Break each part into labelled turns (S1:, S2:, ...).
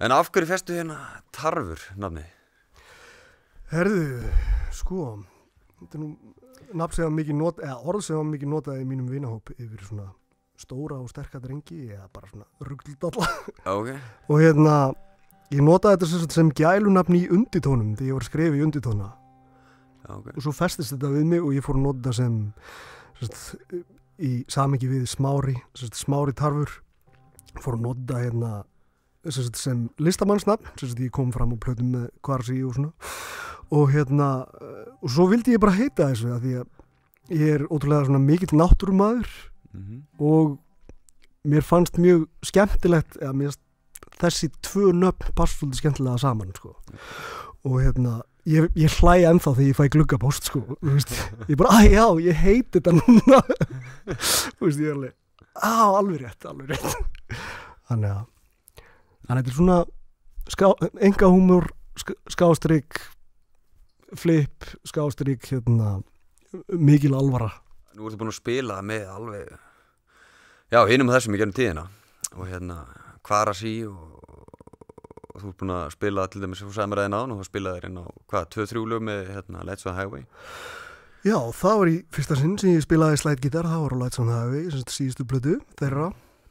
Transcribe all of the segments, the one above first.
S1: En af hverju festu hérna Tarfur nafnið?
S2: Herðu, sko, þetta nú nafn sem var mikið notað, eða orð sem var mikið notað í mínum vinahóp yfir svona stóra og sterka drengi eða bara svona rugldalla.
S1: Ok.
S2: Og ég notaði þetta sem gælunafn í undirtónum þegar ég var að skrifa í undirtóna.
S1: Ok.
S2: Og svo festist þetta við mig og ég fór að nota þetta sem í samhengi við Smári Tarfur. Fór að nota sem listamannsnafn, ég kom fram á plötum með Kvarsi og svona og og svo vildi ég bara heita þessu að því að ég er ótrúlega svona mikill náttúrumaður og mér fannst mjög skemmtilegt eða mér þessi tvö nöfn passa svolítið skemmtilega saman sko. Og ég hlæ ennþá þegar ég fæ gluggapóst sko, ég bara, já, ég heiti þetta núna ég er alveg, alveg rétt þannig að þetta er svona engahúmor, skástrík, flip, skástrík, mikil alvara.
S1: Nú ertu búin að spila með alveg, já, hinum og þessum í gennum tíðina og Kvarasi og þú ert búin að spila til dæmis, þú sagði mér aðeins án og þú spilaði inn á, 2-3 lög með Lights on the Highway?
S2: Já, það var í fyrsta sinn sem ég spilaði slide-gítar, það var á Lights on the Highway, síðustu plötu þeirra.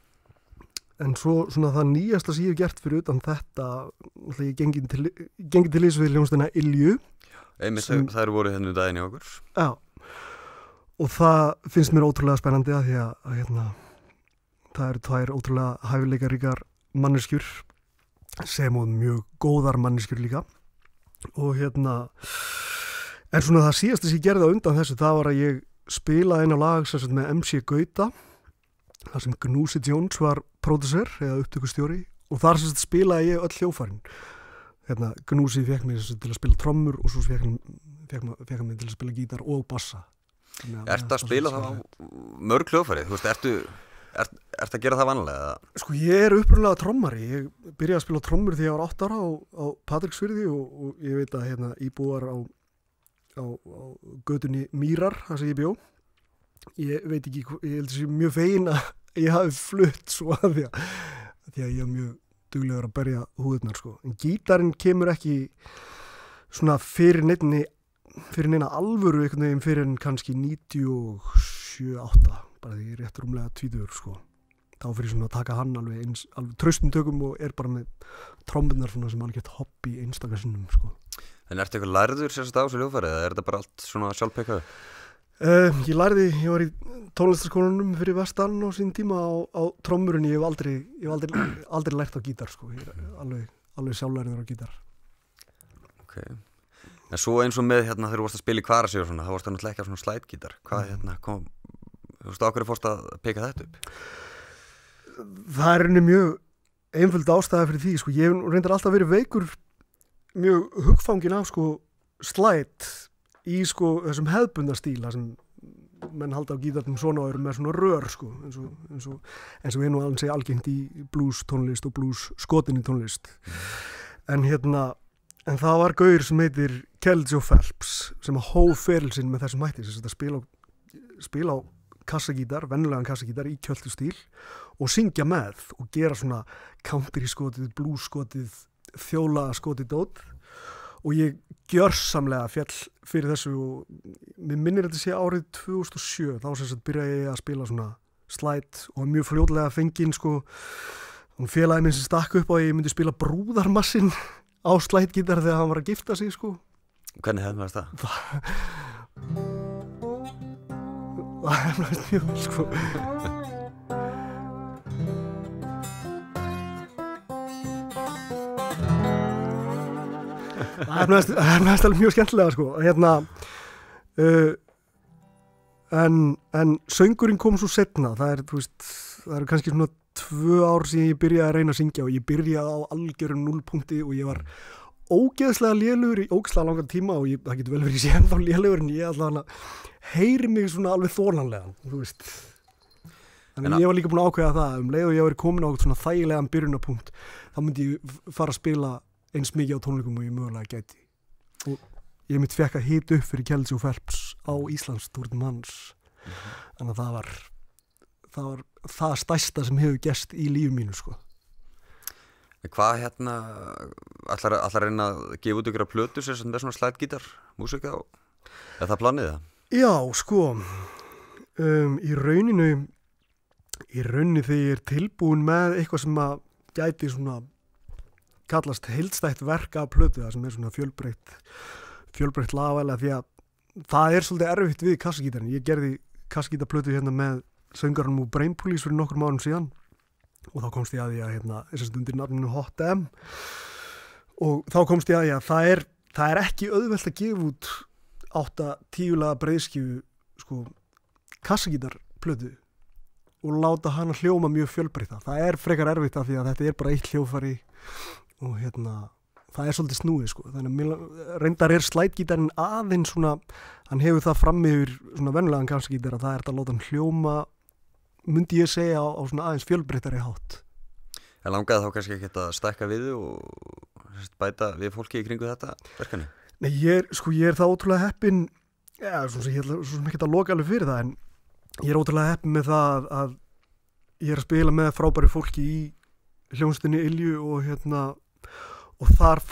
S2: En svo svona það nýjasta sem ég hef gert fyrir utan þetta, ég gengi til liðs við hljómsveituna Ylju.
S1: Einmitt, það eru voru hérna daginn í okkur.
S2: Já, og það finnst mér ótrúlega spennandi að því að það eru tvær ótrúlega hæfileikaríkar manneskjur sem og mjög góðar manneskjur líka. Og en svona það síðasta sem ég gerði á undan þessu, það var að ég spilaði einn á lag sem með MC Gauta, þar sem Gnúsi Jones var pródusser eða upptökustjóri og þar spilaði ég öll hljóðfærin. Gnúsi fékk mig til að spila trommur og svo fékk hann mig til að spila gítar og bassa.
S1: Ertu að spila það á mörg hljóðfæri? Þú veist, ertu að gera það vanlega?
S2: Sko, ég er upprunalega trommari. Ég byrjaði að spila trommur þegar ég var 8 ára á Patreksfirði og ég veit að íbúar á götunni Mýrar, þar sem ég bjó. Ég veit ekki, ég held að sé mjög fegin að ég hafi flutt svo að því að ég er mjög duglegur að berja húðurnar sko. En gítarinn kemur ekki svona fyrir neina alvöru einhvern veginn fyrir en kannski 97-8, bara því ég er rétt rúmlega 20 sko. Þá fyrir svona að taka hann alveg traustum tökum og er bara með trommurnar svona sem alveg gett hobby einstaka sinnum sko.
S1: En ertu eitthvað lærður sérstaklega á þessu hljóðfæri eða er þetta bara allt svona sjálfpekkaðu?
S2: Ég var í tónlistarskólanum fyrir vestan á sín tíma á trommurinn. Ég hef aldrei lært á gítar sko. Ég er alveg sjálflærður á gítar.
S1: Ok. En svo eins og með þegar þú varst að spila í Kvarasi og svona, þá varst það náttúrulega ekki á svona slide-gítar. Hvað þú veist, á hverju fórst að peka þetta upp? Það
S2: er mjög einföld ástæða fyrir því sko. Ég hef reyndar alltaf verið veikur mjög hugfangin af sko slide í sko þessum hefðbundastíl sem menn halda á gítarnum svona og eru með svona rör sko eins og nú alveg segja algengt í blues tónlist og blues skotinni tónlist. En það var gaur sem heitir Kelly Joe Phelps sem hóf ferilsinn með þessum hætti sem spila á kassagítar, venjulegan kassagítar í kjöltustíl og syngja með og gera svona country skotið, blues skotið, þjóla skotið dót. Og ég gjörsamlega fjall fyrir þessu og mér minnir þetta sé árið 2007, þá byrjaði ég að spila svona slide og mjög fljótlega fenginn sko, og félagi minn sem stakk upp á að ég myndi spila brúðarmassin á slide-gítar þegar hann var að gifta sig sko.
S1: Hvernig hefði maður það?
S2: Það hefði mjög vel sko. Það er næst alveg mjög skemmtilega sko. En söngurinn kom svo seinna. Það er kannski svona 2 ár síðan ég byrjaði að reyna að syngja og ég byrjaði á algjörum 0 punkti og ég var ógeðslega lélugur í ógeðslega langan tíma og það getur vel verið að sé ennþá lélugur en ég allavega heyri mig svona alveg þorlanlegan, þú veist. Þannig ég var líka búin að ákveða það leið og ég var komin á svona þægilegan byrjunarpunkt þá myndi ég fara að spila eins mikið á tónleikum og ég mögulega gæti. Og ég mitt fekk að hita upp fyrir Kelly Joe Phelps á Íslandstúrnum hans. Þannig að það var það stærsta sem hefur gerst í lífi mínu sko.
S1: Hvað ætlar að reyna að gefa út ykkur að plötu sér sem er svona slagítar, músika og er það planið það?
S2: Já, sko, í rauninu þegar ég er tilbúin með eitthvað sem að gæti svona kallast heildstætt verk af plötu, það sem er svona fjölbreytt lagavælega, því að það er svolítið erfitt við kassagítarinn. Ég gerði kassagítarplötu hérna með söngarunum úr Brain Police fyrir nokkrum árum síðan og þá komst ég að því að þessast undir nafninu Hot M og þá komst ég að því að það er ekki auðvelt að gefa út 8-10 laga breiðskífu sko kassagítarplötu og láta hana hljóma mjög fjölbreytta. Það er frekar erfitt af því að þetta er bara eitt hljóðfæri og það er svolítið snúið sko. Þannig að reyndar er slætgítarinn aðeins svona, hann hefur það fram yfir svona venjulegan kassagítar að það er að láta hann hljóma, myndi ég segja á svona aðeins fjölbreyttari hátt.
S1: En langaði þá kannski ekki að stækka við og bæta við fólki í kringu þetta verkefni?
S2: Nei, ég er það ótrúlega heppinn, ég ætla svo sem ekki að loka alveg fyrir það, en ég er ótrúlega heppinn með það að ég er að spila með frábæri fólki í hljómsveitinni Ylju og þar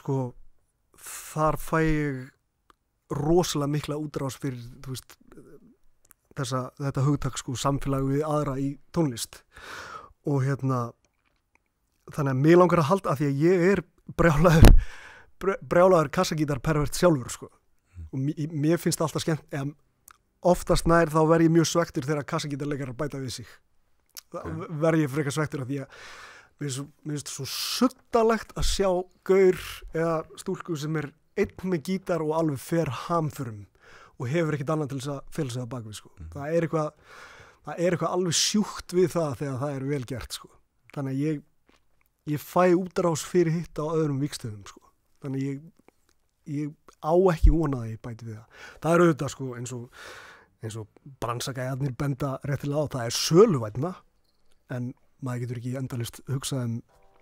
S2: fæ ég rosalega mikla útrás fyrir, þú veist, þetta hugtak sko samfélag við aðra í tónlist og þannig að mig langar að halda að því að ég er brjálaður kassagítarpervert sjálfur sko og mér finnst alltaf skemmt, oftast nær þá verð ég mjög svektur þegar kassagítarleikarar bæta við sig. Verð ég frekar svektur af því að mér finnst svo suttalegt að sjá gaur eða stúlku sem er einn með gítar og alveg fer hamförum og hefur ekkert annað til þess að fela sig að bakvið sko. Það er eitthvað alveg sjúkt við það þegar það er vel gert sko. Þannig að ég fæ útrás fyrir hitt á öðrum vígstöðum sko. Þannig ég á ekki vonaði bæti við það. Það er auðvitað sko eins og bransagæjarnir benda réttilega á, það er söluvænna en maður getur ekki endalist hugsað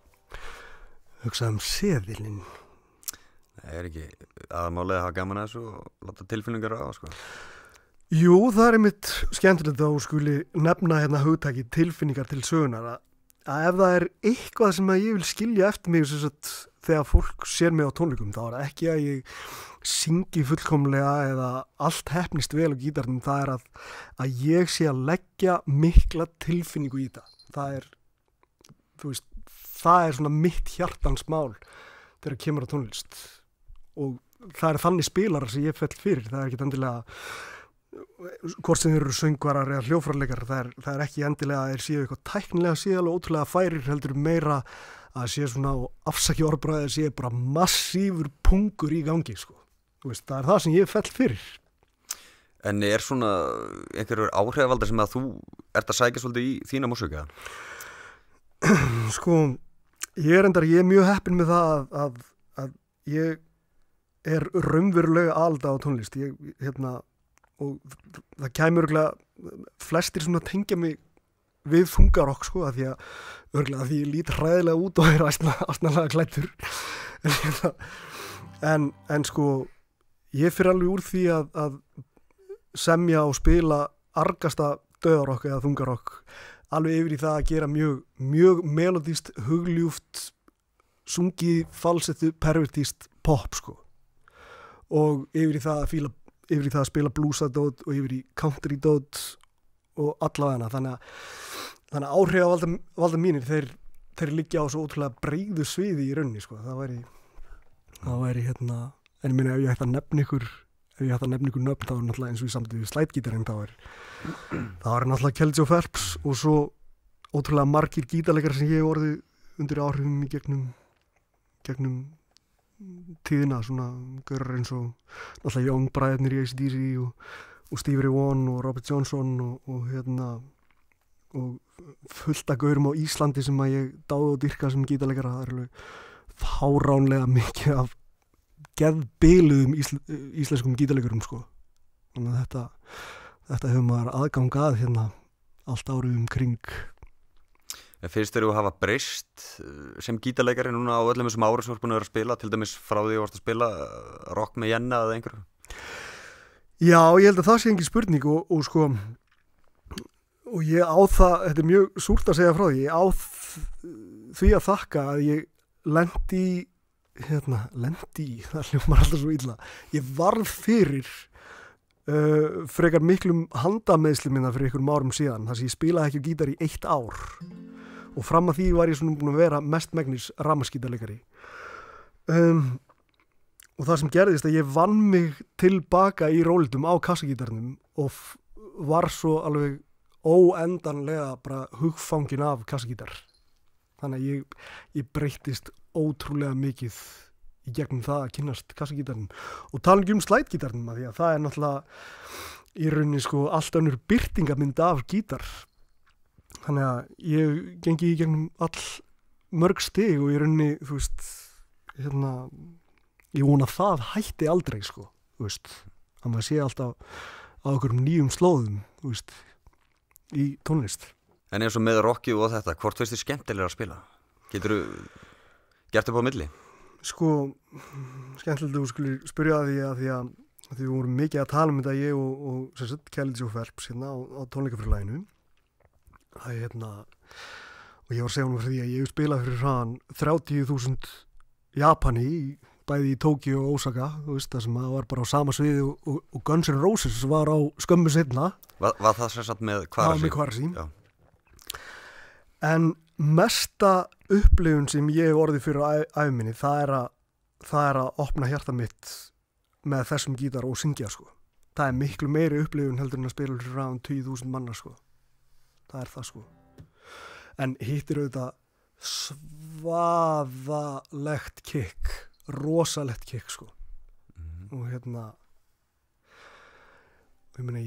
S2: um seðilinn.
S1: Það er ekki aðmálið að hafa gaman að þessu og láta tilfinningar á sko.
S2: Jú, það er einmitt skemmtilegt að þú skuli nefna hugtaki tilfinningar til sögunar að ef það er eitthvað sem að ég vil skilja eftir mig þegar fólk sér mig á tónleikum, þá er ekki að ég syngi fullkomlega eða allt heppnist vel á gítarnum, það er að ég sé að leggja mikla tilfinningu í það. Það er svona mitt hjartans mál þegar kemur á tónlist og það er þannig spilarar sem ég fell fyrir, það er ekki endilega hvort sem þeir eru söngvarar eða hljóðfæraleikar, það er ekki endilega að þeir séu eitthvað tæknilega séu alveg ótrúlega færir, heldur meira að séu svona og afsaki orðbræði séu bara massífur pungur í gangi sko. Það er það sem ég fell fyrir.
S1: En er svona einhverjur áhrifavaldar sem að þú ert að sækja svolítið í þína músíka?
S2: Sko, ég er mjög heppinn með það að ég er raunverulega alda á tónlist. Og það kæmi örgulega, flestir svona tengja mig við þungarokk sko, að því að ég lít hræðilega út og er astnalega klæddur. En sko, ég fyrir alveg úr því að semja og spila argasta dauðarokk eða þungarokk alveg yfir í það að gera mjög melodíst, hugljúft, sungið, falsettu, pervertíst pop sko. Og yfir í það að spila blúsadót og yfir í countrydót og allavega þannig að áhrifavalda mínir þeir liggja á svo ótrúlega breiðu sviði í rauninni sko. Það væri en ég meina ef ég ætti að nefna ykkur nöfn þá er náttúrulega eins og í samtíð við slætgítarinn þá er náttúrulega Kjell Joe Phelps og svo ótrúlega margir gítarleikar sem ég hef orðið undir áhrifum í gegnum tíðina, svona gaurar eins og náttúrulega Young bræðurnir í AC/DC og Stevie Ray Vaughan og Robert Johnson og fullt af gaurum á Íslandi sem að ég dáði og dyrka sem gítarleikara. Það er alveg fáránlega mikið af geðbiluðum íslenskum gítarleikurum sko. Þannig að þetta hefur maður aðgang að allt árið kring.
S1: Finnst þér að hafa breyst sem gítarleikari núna á öllum þessum árum sem þú ert búin að vera að spila, til dæmis frá því að þú varst að spila rock með Jenna eða einhverju?
S2: Já, ég held að það sé engin spurning og sko og ég á það, þetta er mjög súrt að segja frá því, ég á því að þakka að ég lendi það hljómar alltaf svo illa, ég varð fyrir frekar miklum handameðsli minna fyrir einhverjum árum síðan, þar sem ég spilaði ekki á gítar í 1 ár og fram að því var ég svona búin að vera mestmegnis rafmagnsgítarleikari og það sem gerðist að ég vann mig tilbaka í rólildum á kassagítarnum og var svo alveg óendanlega bara hugfangin af kassagítar, þannig að ég breyttist ótrúlega mikið í gegnum það að kynnast kassagítarnum og tala ekki slætgítarnum að því að það er náttúrulega í rauninni sko allt önnur birtingamynd af gítar, þannig að ég gengi í gegnum all mörg stig og í rauninni þú veist ég vona að það hætti aldrei sko, þú veist að maður sé alltaf á okkur nýjum slóðum, þú veist, í tónlist.
S1: En eins og með rocki og þetta, hvort finnst þið skemmtilega að spila? Geturðu gert upp á milli?
S2: Sko, skemmtilegt að þú skulle spyrja að því að við vorum mikið að tala um þetta ég og sem sagt Kjellins og Felps á tónleikafélaginu og ég var að segja honum fyrir því að ég spilaði fyrir hraðan 30.000 Japani bæði í Tókíu og Ósaka, þú veist, það sem var bara á sama sviði og Guns N' Roses var á skömmu seinna.
S1: Var það sem sagt með Kvarasi?
S2: Já, með Kvarasi.
S1: Já.
S2: En mesta upplifun sem ég hef orðið fyrir á æfuminni, það er að opna hjarta mitt með þessum gítar og syngja, sko. Það er miklu meiri upplifun heldur en að spila fyrir ráðum 20.000 manna, sko. Það er það, sko. En hittir auðvitað svaðalegt kick, rosalegt kick, sko. Og ég meina,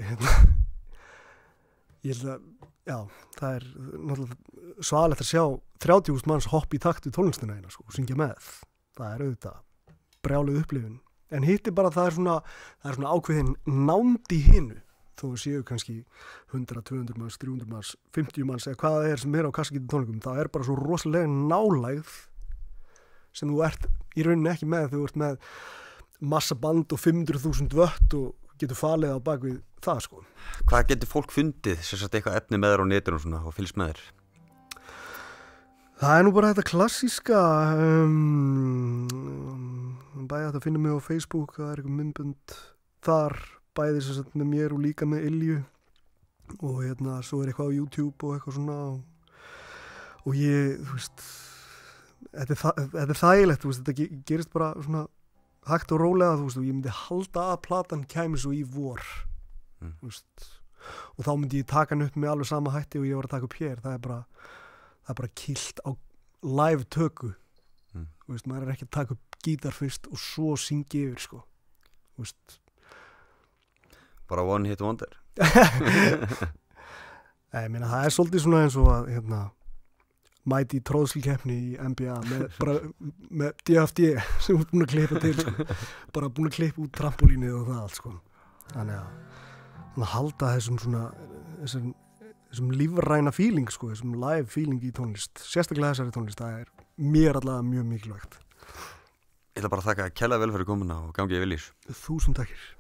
S2: ég held að, já, það er náttúrulega svaðalegt að sjá 30.000 manns hopp í takt við tónlistina eina, sko, og syngja með. Það er auðvitað brjáluð upplifun. En hitti bara það er svona ákveðin nánd í hinu. Þó séu kannski 100, 200 manns, 300 manns, 50 manns eða hvað það er sem er á kassagítar tónleikum. Það er bara svo rosalega nálægð sem þú ert í rauninni ekki með. Þú ert með massa band og 500.000 vött og getur falið á bakvið það, sko.
S1: Hvað getur fólk fundið, sem sagt eitthvað efni með þér á netinu og svona og fylgst með þér? Það
S2: er nú bara þetta klassíska bæði að finna mig á Facebook, það er eitthvað myndbönd þar, bæði sem sagt með mér og líka með Ilju og svo er eitthvað á YouTube og eitthvað svona og ég, þú veist þetta er þægilegt, þú veist, þetta gerist bara svona hægt og rólega, þú veist, og ég myndi halda að platan kæmi svo í vor þú veist, og þá myndi ég taka hann upp með alveg sama hætti og ég var að taka upp hér, það er bara kýlt á live töku þú veist, maður er ekki að taka upp gítar fyrst og svo syngi yfir, sko þú veist
S1: bara one hit wonder.
S2: Ég meina, það er svolítið svona eins og að mæti í tróðslikeppni í NBA með DFD sem þú ert búin að klippa til, sko. Bara búin að klippa út trampolínið og það allt, sko. Þannig að halda þessum lífræna feeling, sko, þessum live feeling í tónlist, sérstaklega þessari tónlist, það er mér allavega mjög mikilvægt.
S1: Ég ætla bara að þakka kærlega vel fyrir komuna og gangi ég vel í þessu.
S2: 1000 takkir.